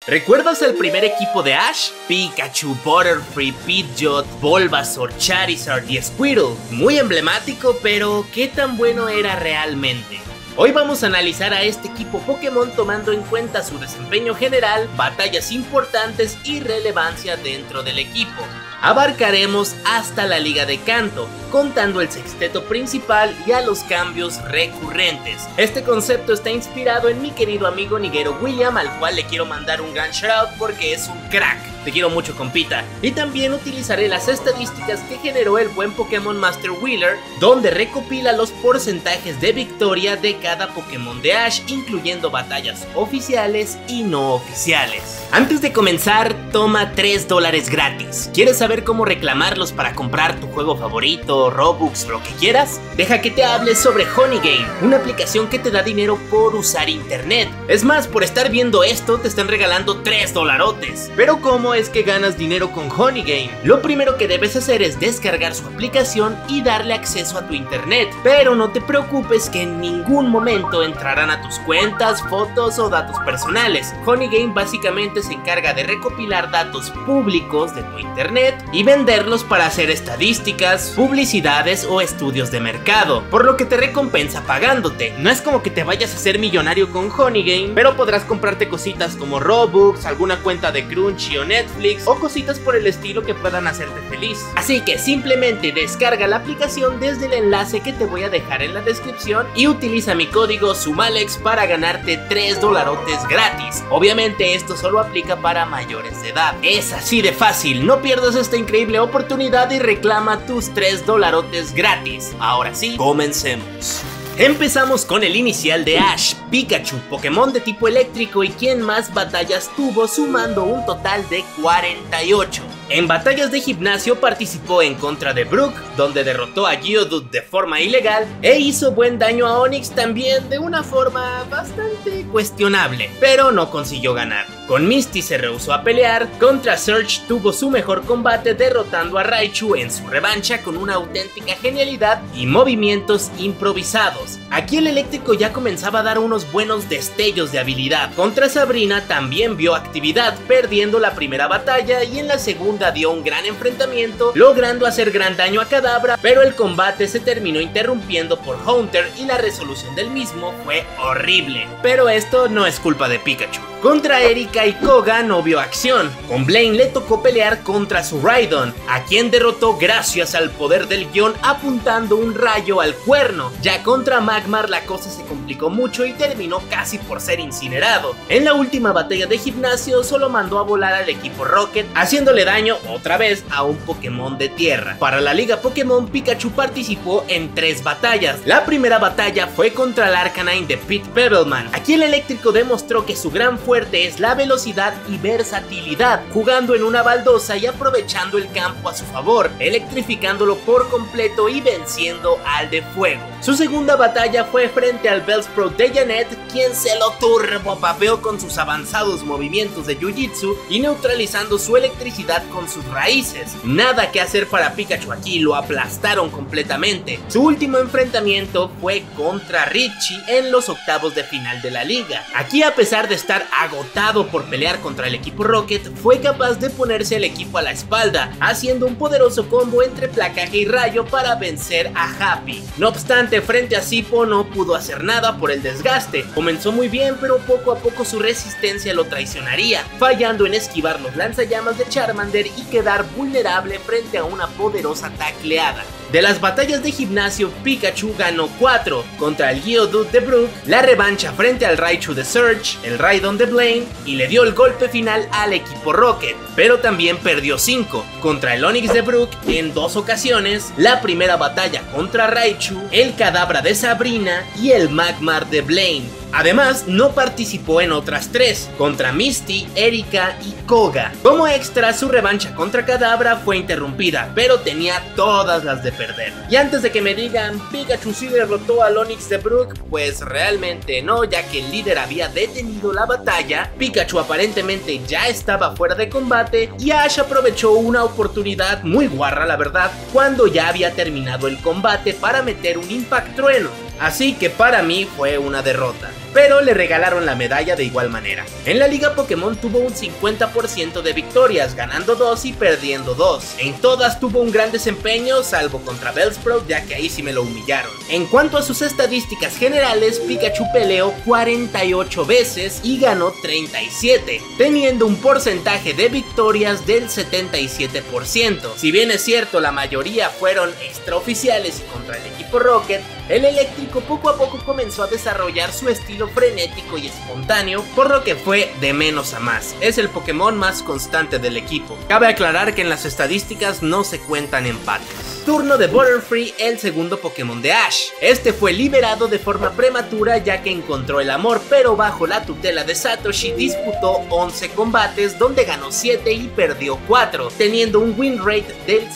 ¿Recuerdas el primer equipo de Ash? Pikachu, Butterfree, Pidgeot, Bulbasaur, Charizard y Squirtle. Muy emblemático, pero ¿qué tan bueno era realmente? Hoy vamos a analizar a este equipo Pokémon tomando en cuenta su desempeño general, batallas importantes y relevancia dentro del equipo. Abarcaremos hasta la Liga de Kanto, contando el sexteto principal y a los cambios recurrentes. Este concepto está inspirado en mi querido amigo Nigero William, al cual le quiero mandar un gran shoutout porque es un crack. Te quiero mucho, compita. Y también utilizaré las estadísticas que generó el buen Pokémon Master Wheeler, donde recopila los porcentajes de victoria de cada Pokémon de Ash, incluyendo batallas oficiales y no oficiales. Antes de comenzar, toma $3 gratis. ¿Quieres saber cómo reclamarlos para comprar tu juego favorito, Robux, lo que quieras? Deja que te hable sobre Honey Game, una aplicación que te da dinero por usar internet. Es más, por estar viendo esto te están regalando $3. Pero ¿cómo es que ganas dinero con Honey Game? Lo primero que debes hacer es descargar su aplicación y darle acceso a tu internet. Pero no te preocupes que en ningún momento entrarán a tus cuentas, fotos o datos personales. Honey Game básicamente se encarga de recopilar datos públicos de tu internet y venderlos para hacer estadísticas, publicidades o estudios de mercado, por lo que te recompensa pagándote. No es como que te vayas a ser millonario con Honey Game, pero podrás comprarte cositas como Robux, alguna cuenta de Crunchy o Netflix o cositas por el estilo que puedan hacerte feliz. Así que simplemente descarga la aplicación desde el enlace que te voy a dejar en la descripción y utiliza mi código SUMALEX para ganarte $3 gratis. Obviamente esto solo aplica para mayores de edad. Es así de fácil, no pierdas esta increíble oportunidad y reclama tus $3 gratis. Ahora sí, comencemos. Empezamos con el inicial de Ash, Pikachu, Pokémon de tipo eléctrico y quien más batallas tuvo, sumando un total de 48. En batallas de gimnasio participó en contra de Brook, donde derrotó a Geodude de forma ilegal e hizo buen daño a Onix también de una forma bastante cuestionable, pero no consiguió ganar. Con Misty se rehusó a pelear, contra Surge tuvo su mejor combate derrotando a Raichu en su revancha con una auténtica genialidad y movimientos improvisados. Aquí el eléctrico ya comenzaba a dar unos buenos destellos de habilidad. Contra Sabrina también vio actividad, perdiendo la primera batalla y en la segunda dio un gran enfrentamiento, logrando hacer gran daño a Kadabra, pero el combate se terminó interrumpiendo por Haunter y la resolución del mismo fue horrible. Pero esto no es culpa de Pikachu. Contra Erika y Koga no vio acción. Con Blaine le tocó pelear contra su Raidon, a quien derrotó gracias al poder del guión apuntando un rayo al cuerno. Ya contra Magmar la cosa se complicó mucho y terminó casi por ser incinerado. En la última batalla de gimnasio solo mandó a volar al equipo Rocket, haciéndole daño otra vez a un Pokémon de tierra. Para la Liga Pokémon, Pikachu participó en 3 batallas. La primera batalla fue contra el Arcanine de Pete Pebbleman. Aquí el eléctrico demostró que su gran fuerte es la velocidad y versatilidad, jugando en una baldosa y aprovechando el campo a su favor, electrificándolo por completo y venciendo al de fuego. Su segunda batalla fue frente al Bellsprout de Janet, quien se lo turbopapeó con sus avanzados movimientos de Jiu-Jitsu y neutralizando su electricidad con sus raíces. Nada que hacer para Pikachu aquí, lo aplastaron completamente. Su último enfrentamiento fue contra Richie en los octavos de final de la liga. Aquí, a pesar de estar agotado por pelear contra el equipo Rocket, fue capaz de ponerse el equipo a la espalda, haciendo un poderoso combo entre placaje y rayo para vencer a Happy. No obstante, frente a Sippo no pudo hacer nada por el desgaste. Comenzó muy bien, pero poco a poco su resistencia lo traicionaría, fallando en esquivar los lanzallamas de Charmander y quedar vulnerable frente a una poderosa tacleada. De las batallas de gimnasio, Pikachu ganó 4, contra el Geodude de Brook, la revancha frente al Raichu de Surge, el Raidon de Blaine y le dio el golpe final al equipo Rocket, pero también perdió 5, contra el Onix de Brook en 2 ocasiones, la primera batalla contra Raichu, el Kadabra de Sabrina y el Magmar de Blaine. Además, no participó en otras 3, contra Misty, Erika y Koga. Como extra, su revancha contra Kadabra fue interrumpida, pero tenía todas las de perder. Y antes de que me digan, Pikachu sí derrotó al Onix de Brook, pues realmente no, ya que el líder había detenido la batalla, Pikachu aparentemente ya estaba fuera de combate y Ash aprovechó una oportunidad muy guarra, la verdad, cuando ya había terminado el combate para meter un Impact Trueno. Así que para mí fue una derrota. pero le regalaron la medalla de igual manera. En la Liga Pokémon tuvo un 50% de victorias, ganando 2 y perdiendo 2. En todas tuvo un gran desempeño, salvo contra Bellsprout, ya que ahí sí me lo humillaron. En cuanto a sus estadísticas generales, Pikachu peleó 48 veces y ganó 37, teniendo un porcentaje de victorias del 77%. Si bien es cierto, la mayoría fueron extraoficiales y contra el equipo Rocket, el eléctrico poco a poco comenzó a desarrollar su estilo frenético y espontáneo, por lo que fue de menos a más. Es el Pokémon más constante del equipo. Cabe aclarar que en las estadísticas no se cuentan empates. Turno de Butterfree, el segundo Pokémon de Ash. Este fue liberado de forma prematura ya que encontró el amor, pero bajo la tutela de Satoshi disputó 11 combates donde ganó 7 y perdió 4, teniendo un win rate del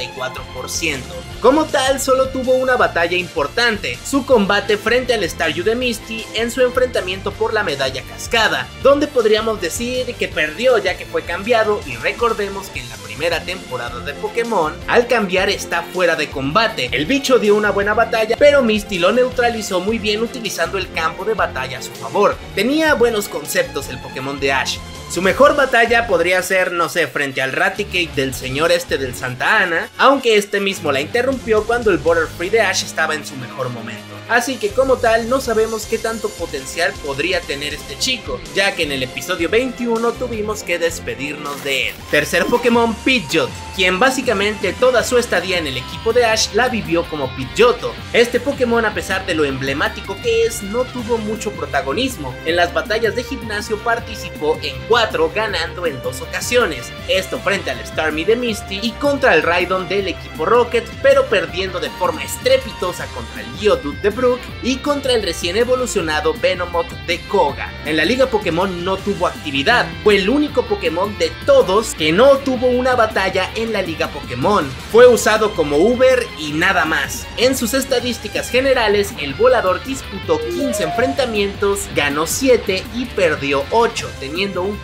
64%. Como tal, solo tuvo una batalla importante, su combate frente al Staryu de Misty en su enfrentamiento por la medalla cascada, donde podríamos decir que perdió ya que fue cambiado, y recordemos que en la primera temporada de Pokémon, al cambiar está fuera de combate. El bicho dio una buena batalla, pero Misty lo neutralizó muy bien utilizando el campo de batalla a su favor. Tenía buenos conceptos el Pokémon de Ash. Su mejor batalla podría ser, no sé, frente al Raticate del señor del Santa Ana, aunque este mismo la interrumpió cuando el Butterfree de Ash estaba en su mejor momento. Así que como tal no sabemos qué tanto potencial podría tener este chico, ya que en el episodio 21 tuvimos que despedirnos de él. Tercer Pokémon, Pidgeot, quien básicamente toda su estadía en el equipo de Ash la vivió como Pidgeotto. Este Pokémon, a pesar de lo emblemático que es, no tuvo mucho protagonismo. En las batallas de gimnasio participó en 4, ganando en 2 ocasiones, esto frente al Starmie de Misty y contra el Raidon del equipo Rocket, pero perdiendo de forma estrepitosa contra el Geodude de Brook y contra el recién evolucionado Venomoth de Koga. En la Liga Pokémon no tuvo actividad, fue el único Pokémon de todos que no tuvo una batalla en la Liga Pokémon. Fue usado como Uber y nada más. En sus estadísticas generales, el volador disputó 15 enfrentamientos, ganó 7 y perdió 8, teniendo un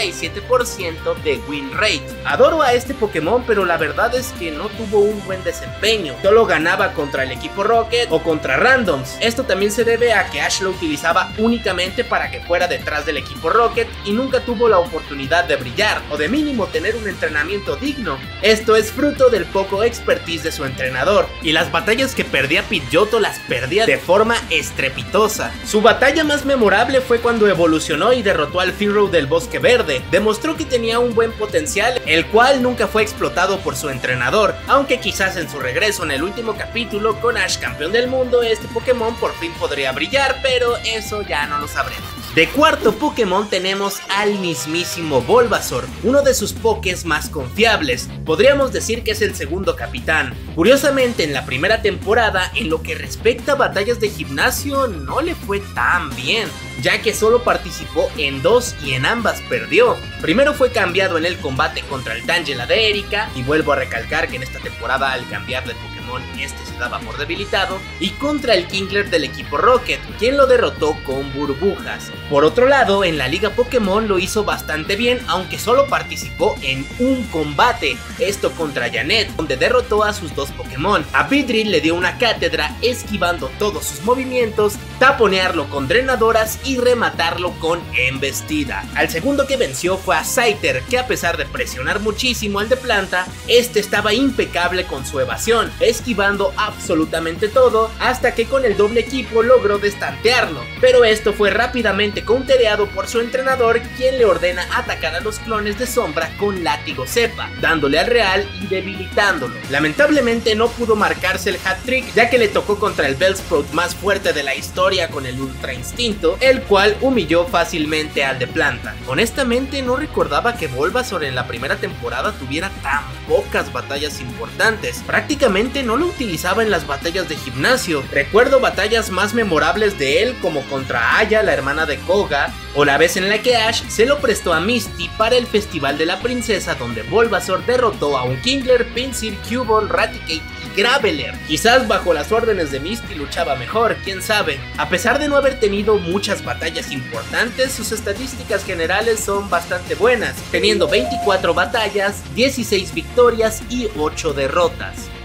47% de win rate. Adoro a este Pokémon, pero la verdad es que no tuvo un buen desempeño. Solo ganaba contra el equipo Rocket o contra randoms. Esto también se debe a que Ash lo utilizaba únicamente para que fuera detrás del equipo Rocket y nunca tuvo la oportunidad de brillar o de mínimo tener un entrenamiento digno. Esto es fruto del poco expertise de su entrenador, y las batallas que perdía Pidgeotto las perdía de forma estrepitosa. Su batalla más memorable fue cuando evolucionó y derrotó al Fearow del Bosque Verde. Demostró que tenía un buen potencial, el cual nunca fue explotado por su entrenador, aunque quizás en su regreso en el último capítulo con Ash campeón del mundo, este Pokémon por fin podría brillar, pero eso ya no lo sabremos. De cuarto Pokémon tenemos al mismísimo Bulbasaur, uno de sus Pokés más confiables. Podríamos decir que es el segundo capitán. Curiosamente, en la primera temporada, en lo que respecta a batallas de gimnasio, no le fue tan bien, ya que solo participó en 2 y en ambas perdió. Primero fue cambiado en el combate contra el Tangela de Erika, y vuelvo a recalcar que en esta temporada al cambiar de Pokémon este se daba por debilitado, y contra el Kingler del equipo Rocket, quien lo derrotó con burbujas. Por otro lado, en la Liga Pokémon lo hizo bastante bien, aunque solo participó en un combate, esto contra Janet, donde derrotó a sus 2 Pokémon. A Beedrill le dio una cátedra esquivando todos sus movimientos, taponearlo con drenadoras y rematarlo con embestida. Al segundo que venció fue a Scyther, que a pesar de presionar muchísimo al de planta, este estaba impecable con su evasión, esquivando absolutamente todo, hasta que con el doble equipo logró destantearlo, pero esto fue rápidamente countereado por su entrenador, quien le ordena atacar a los clones de sombra con látigo cepa, dándole al real y debilitándolo. Lamentablemente no pudo marcarse el hat-trick, ya que le tocó contra el Bellsprout más fuerte de la historia con el Ultra Instinto, el cual humilló fácilmente al de planta. Honestamente no recordaba que Bulbasaur en la primera temporada tuviera tan pocas batallas importantes, prácticamente no lo utilizaba en las batallas de gimnasio. Recuerdo batallas más memorables de él como contra Aya, la hermana de Koga, o la vez en la que Ash se lo prestó a Misty para el Festival de la Princesa, donde Bulbasaur derrotó a un Kingler, Pinsir, Cubone, Raticate y Graveler. Quizás bajo las órdenes de Misty luchaba mejor, quién sabe. A pesar de no haber tenido muchas batallas importantes, sus estadísticas generales son bastante buenas, teniendo 24 batallas, 16 victorias y 8 derrotas.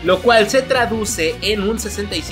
lo cual se traduce en un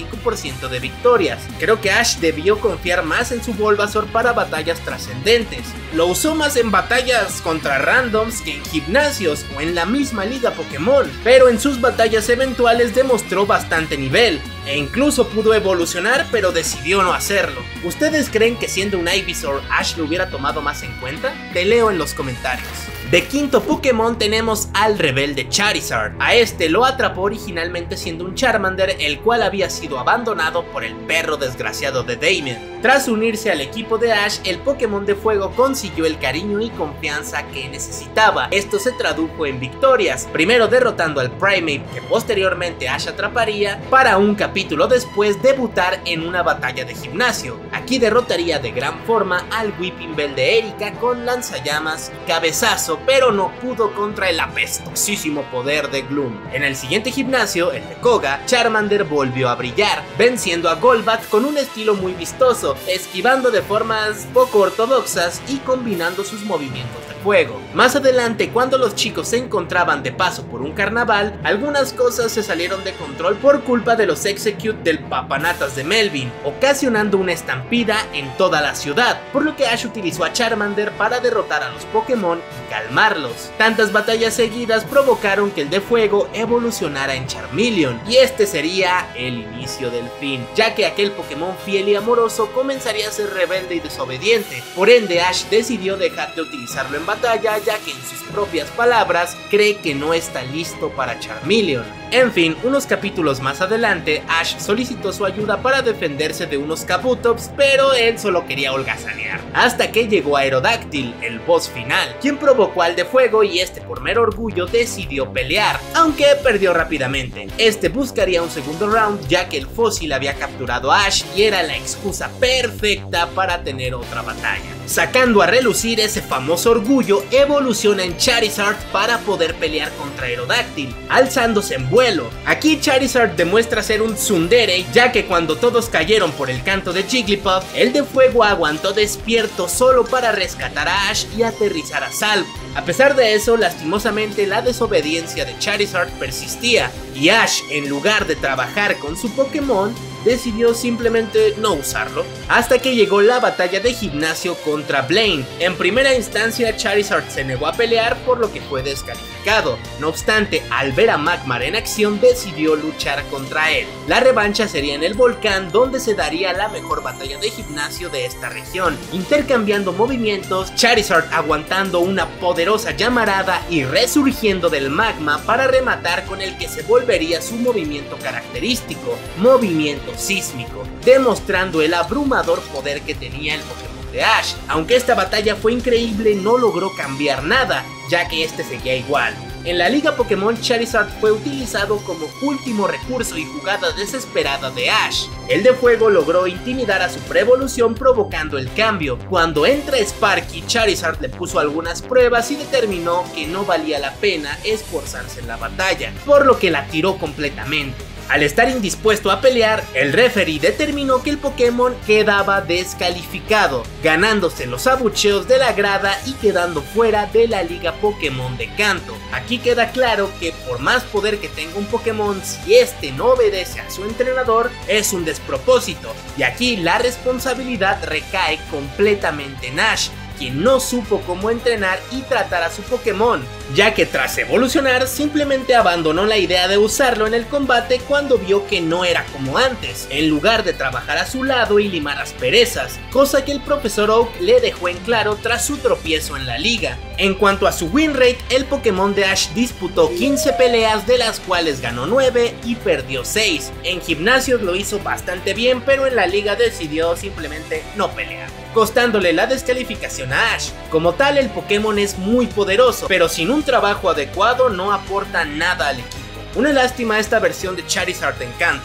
65% de victorias. Creo que Ash debió confiar más en su Bulbasaur para batallas trascendentes. Lo usó más en batallas contra randoms que en gimnasios o en la misma liga Pokémon, pero en sus batallas eventuales demostró bastante nivel, e incluso pudo evolucionar, pero decidió no hacerlo. ¿Ustedes creen que siendo un Ivysaur Ash lo hubiera tomado más en cuenta? Te leo en los comentarios. De quinto Pokémon tenemos al rebelde Charizard. A este lo atrapó originalmente siendo un Charmander, el cual había sido abandonado por el perro desgraciado de Damien. Tras unirse al equipo de Ash, el Pokémon de fuego consiguió el cariño y confianza que necesitaba. Esto se tradujo en victorias, primero derrotando al Primeape que posteriormente Ash atraparía, para un capítulo después debutar en una batalla de gimnasio. Aquí derrotaría de gran forma al Weeping Bell de Erika con lanzallamas y cabezazo, pero no pudo contra el apestosísimo poder de Gloom. En el siguiente gimnasio, el de Koga, Charmander volvió a brillar, venciendo a Golbat con un estilo muy vistoso, esquivando de formas poco ortodoxas y combinando sus movimientos de fuego. Más adelante, cuando los chicos se encontraban de paso por un carnaval, algunas cosas se salieron de control por culpa de los Execute del papanatas de Melvin, ocasionando una estampida en toda la ciudad, por lo que Ash utilizó a Charmander para derrotar a los Pokémon y calmarlos. Tantas batallas seguidas provocaron que el de fuego evolucionara en Charmeleon, y este sería el inicio del fin, ya que aquel Pokémon fiel y amoroso comenzaría a ser rebelde y desobediente. Por ende, Ash decidió dejar de utilizarlo en batalla, ya que en sus propias palabras cree que no está listo para Charmeleon. En fin, unos capítulos más adelante, Ash solicitó su ayuda para defenderse de unos Kabutops, pero él solo quería holgazanear, hasta que llegó Aerodactyl, el boss final, quien provocó al de fuego, y este por mero orgullo decidió pelear, aunque perdió rápidamente. Este buscaría un segundo round, ya que el fósil había capturado a Ash y era la excusa perfecta para tener otra batalla. Sacando a relucir ese famoso orgullo, evoluciona en Charizard para poder pelear contra Aerodactyl, alzándose en vuelo. Aquí Charizard demuestra ser un tsundere, ya que cuando todos cayeron por el canto de Jigglypuff, el de fuego aguantó despierto solo para rescatar a Ash y aterrizar a salvo. A pesar de eso, lastimosamente la desobediencia de Charizard persistía, y Ash, en lugar de trabajar con su Pokémon, decidió simplemente no usarlo, hasta que llegó la batalla de gimnasio contra Blaine. En primera instancia, Charizard se negó a pelear, por lo que fue descalificado. No obstante, al ver a Magmar en acción, decidió luchar contra él. La revancha sería en el volcán, donde se daría la mejor batalla de gimnasio de esta región, intercambiando movimientos, Charizard aguantando una poderosa llamarada y resurgiendo del magma para rematar con el que se volvería su movimiento característico, movimiento sísmico, demostrando el abrumador poder que tenía el Pokémon de Ash. Aunque esta batalla fue increíble, no logró cambiar nada, ya que este seguía igual. En la liga Pokémon, Charizard fue utilizado como último recurso y jugada desesperada de Ash. El de fuego logró intimidar a su pre-evolución, provocando el cambio. Cuando entra Sparky, Charizard le puso algunas pruebas y determinó que no valía la pena esforzarse en la batalla, por lo que la tiró completamente. Al estar indispuesto a pelear, el referee determinó que el Pokémon quedaba descalificado, ganándose los abucheos de la grada y quedando fuera de la liga Pokémon de Kanto. Aquí queda claro que por más poder que tenga un Pokémon, si este no obedece a su entrenador, es un despropósito, y aquí la responsabilidad recae completamente en Ash, quien no supo cómo entrenar y tratar a su Pokémon, ya que tras evolucionar simplemente abandonó la idea de usarlo en el combate cuando vio que no era como antes, en lugar de trabajar a su lado y limar asperezas, cosa que el profesor Oak le dejó en claro tras su tropiezo en la liga. En cuanto a su win rate, el Pokémon de Ash disputó 15 peleas, de las cuales ganó 9 y perdió 6. En gimnasios lo hizo bastante bien, pero en la liga decidió simplemente no pelear, costándole la descalificación a Ash. Como tal, el Pokémon es muy poderoso, pero sin un trabajo adecuado no aporta nada al equipo. Una lástima esta versión de Charizard en Kanto.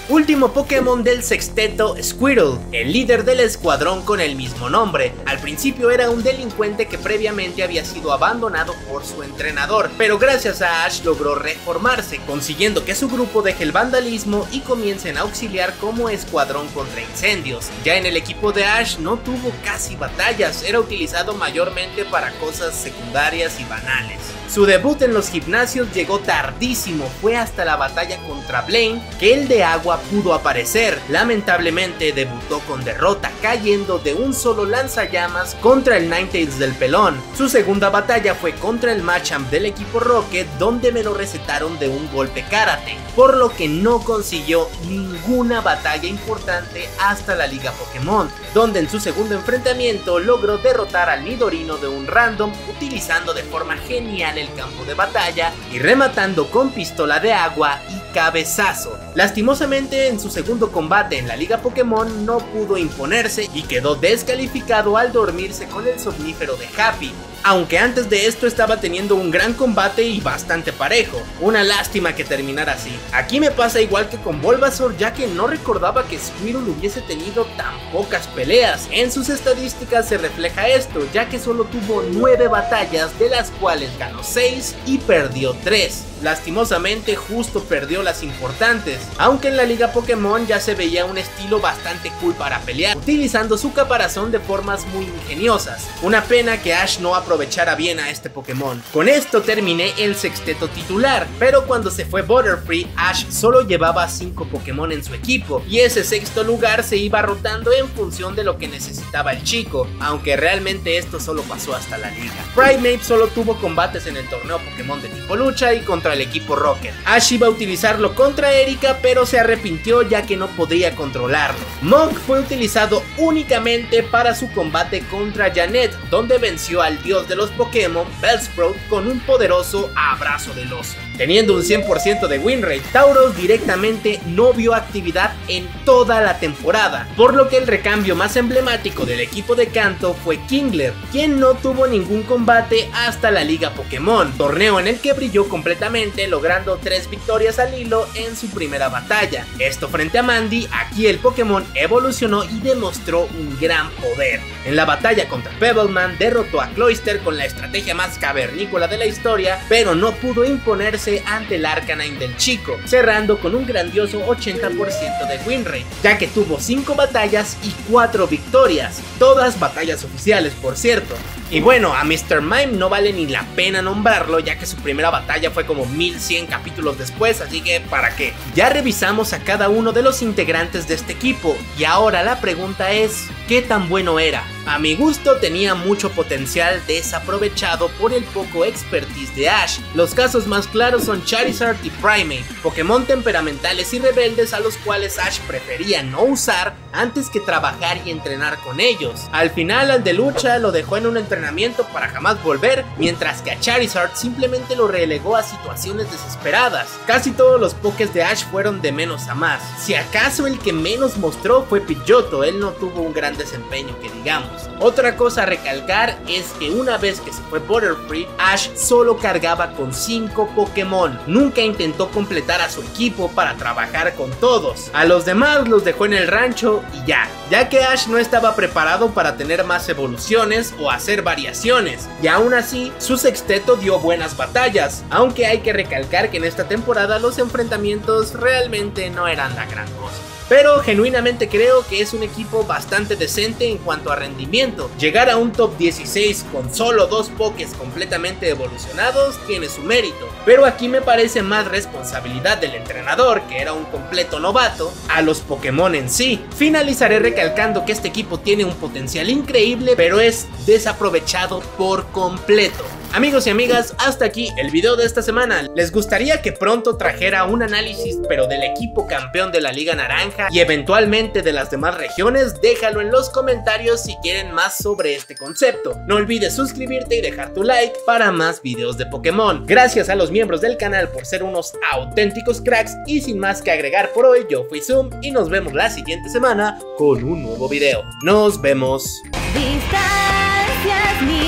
Último Pokémon del sexteto, Squirtle, el líder del escuadrón con el mismo nombre. Al principio era un delincuente que previamente había sido abandonado por su entrenador, pero gracias a Ash logró reformarse, consiguiendo que su grupo deje el vandalismo y comiencen a auxiliar como escuadrón contra incendios. Ya en el equipo de Ash no tuvo casi batallas, era utilizado mayormente para cosas secundarias y banales. Su debut en los gimnasios llegó tardísimo, fue hasta la batalla contra Blaine que el de agua pudo aparecer. Lamentablemente debutó con derrota, cayendo de un solo lanzallamas contra el Ninetales del pelón. Su segunda batalla fue contra el Machamp del equipo Rocket, donde me lo recetaron de un golpe karate, por lo que no consiguió ninguna batalla importante hasta la Liga Pokémon, donde en su segundo enfrentamiento logró derrotar al Nidorino de un random utilizando de forma genial el campo de batalla y rematando con pistola de agua y cabezazo. Lastimosamente en su segundo combate en la Liga Pokémon no pudo imponerse y quedó descalificado al dormirse con el somnífero de Happy, aunque antes de esto estaba teniendo un gran combate y bastante parejo. Una lástima que terminara así. Aquí me pasa igual que con Bulbasaur, ya que no recordaba que Squirtle hubiese tenido tan pocas peleas. En sus estadísticas se refleja esto, ya que solo tuvo 9 batallas, de las cuales ganó 6 y perdió 3. Lastimosamente justo perdió las importantes, aunque en la Liga Pokémon ya se veía un estilo bastante cool para pelear, utilizando su caparazón de formas muy ingeniosas. Una pena que Ash no aprovechara bien a este Pokémon. Con esto terminé el sexteto titular, pero cuando se fue Butterfree, Ash solo llevaba 5 Pokémon en su equipo, y ese sexto lugar se iba rotando en función de lo que necesitaba el chico, aunque realmente esto solo pasó hasta la liga. Primeape solo tuvo combates en el torneo Pokémon de tipo lucha y contra el equipo Rocket. Ash iba a utilizarlo contra Erika, pero se arrepintió ya que no podía controlarlo. Muk fue utilizado únicamente para su combate contra Janet, donde venció al dios de los Pokémon, Bellsprout, con un poderoso abrazo del oso. Teniendo un 100% de win rate, Tauros directamente no vio actividad en toda la temporada, por lo que el recambio más emblemático del equipo de Kanto fue Kingler, quien no tuvo ningún combate hasta la Liga Pokémon, torneo en el que brilló completamente, logrando 3 victorias al hilo en su primera batalla. Esto frente a Mandy. Aquí el Pokémon evolucionó y demostró un gran poder. En la batalla contra Pebbleman derrotó a Cloyster con la estrategia más cavernícola de la historia, pero no pudo imponerse ante el Arcanine del chico, cerrando con un grandioso 80% de win rate, ya que tuvo 5 batallas y 4 victorias, todas batallas oficiales por cierto. Y bueno, a Mr. Mime no vale ni la pena nombrarlo, ya que su primera batalla fue como 1100 capítulos después, así que ¿para qué? Ya revisamos a cada uno de los integrantes de este equipo, y ahora la pregunta es, ¿qué tan bueno era? A mi gusto tenía mucho potencial desaprovechado por el poco expertise de Ash. Los casos más claros son Charizard y Primeape, Pokémon temperamentales y rebeldes a los cuales Ash prefería no usar antes que trabajar y entrenar con ellos. Al final al de lucha lo dejó en un entrenamiento para jamás volver, mientras que a Charizard simplemente lo relegó a situaciones desesperadas. Casi todos los Pokés de Ash fueron de menos a más. Si acaso el que menos mostró fue Pidgeotto, él no tuvo un gran desempeño que digamos. Otra cosa a recalcar es que una vez que se fue Butterfree, Ash solo cargaba con 5 Pokémon. Nunca intentó completar a su equipo para trabajar con todos. A los demás los dejó en el rancho y ya que Ash no estaba preparado para tener más evoluciones o hacer variaciones, y aún así su sexteto dio buenas batallas, aunque hay que recalcar que en esta temporada los enfrentamientos realmente no eran la gran cosa. Pero genuinamente creo que es un equipo bastante decente en cuanto a rendimiento. Llegar a un top 16 con solo 2 Pokés completamente evolucionados tiene su mérito, pero aquí me parece más responsabilidad del entrenador, que era un completo novato, a los Pokémon en sí. Finalizaré recalcando que este equipo tiene un potencial increíble, pero es desaprovechado por completo. Amigos y amigas, hasta aquí el video de esta semana. ¿Les gustaría que pronto trajera un análisis pero del equipo campeón de la Liga Naranja y eventualmente de las demás regiones? Déjalo en los comentarios si quieren más sobre este concepto. No olvides suscribirte y dejar tu like para más videos de Pokémon. Gracias a los miembros del canal por ser unos auténticos cracks, y sin más que agregar por hoy, yo fui Zoom y nos vemos la siguiente semana con un nuevo video. Nos vemos. Distancias